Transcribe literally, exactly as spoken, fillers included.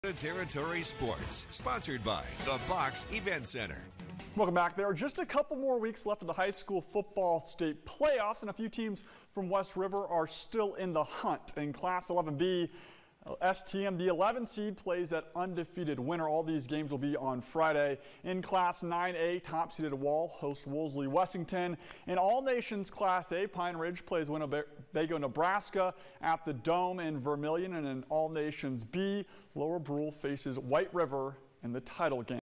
Territory Sports, sponsored by the Box Event Center. Welcome back. There are just a couple more weeks left of the high school football state playoffs, and a few teams from West River are still in the hunt. In Class eleven B, S T M, the eleven seed, plays that undefeated winner. All these games will be on Friday. In Class nine A, top-seeded Wall hosts Wolseley-Wessington. In All Nations Class A, Pine Ridge plays Winnebago, Nebraska at the Dome in Vermillion. And in All Nations B, Lower Brule faces White River in the title game.